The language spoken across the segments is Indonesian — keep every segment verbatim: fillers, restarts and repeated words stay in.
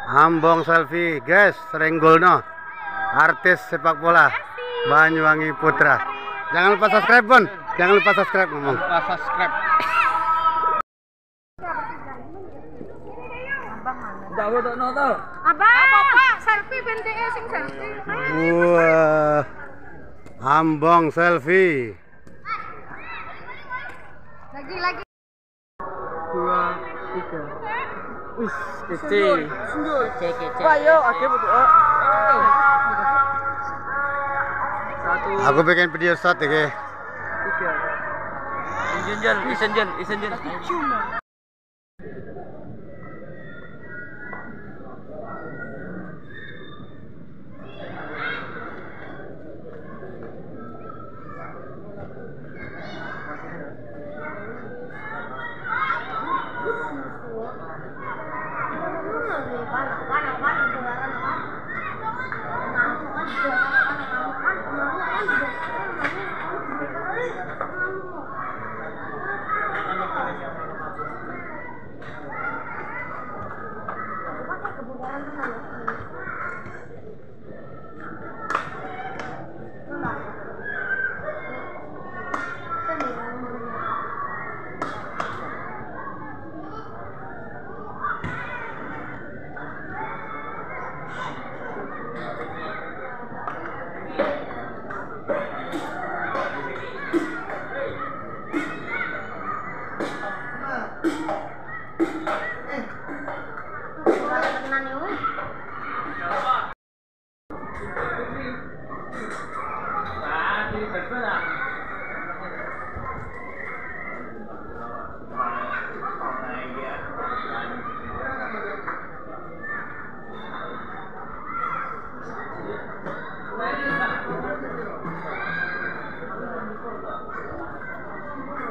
Hambong selfie, guys, Renggolno, artis sepak bola Banyuwangi Putra. Jangan lupa subscribe, Bon. Jangan lupa subscribe, ngomong. Lupa subscribe. Enggak bodoh no to. Abang, apa selfie bentuknya sing selfie. Wah. Hambong selfie. Lagi lagi. Dua, tiga. Wih, kece. Kece, kece. Ayo, oke butuh. Satu. Aku bikin video shot ya, Tiga. Isenjel, isenjel, isenjel.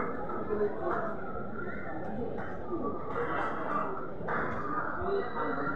Thank you.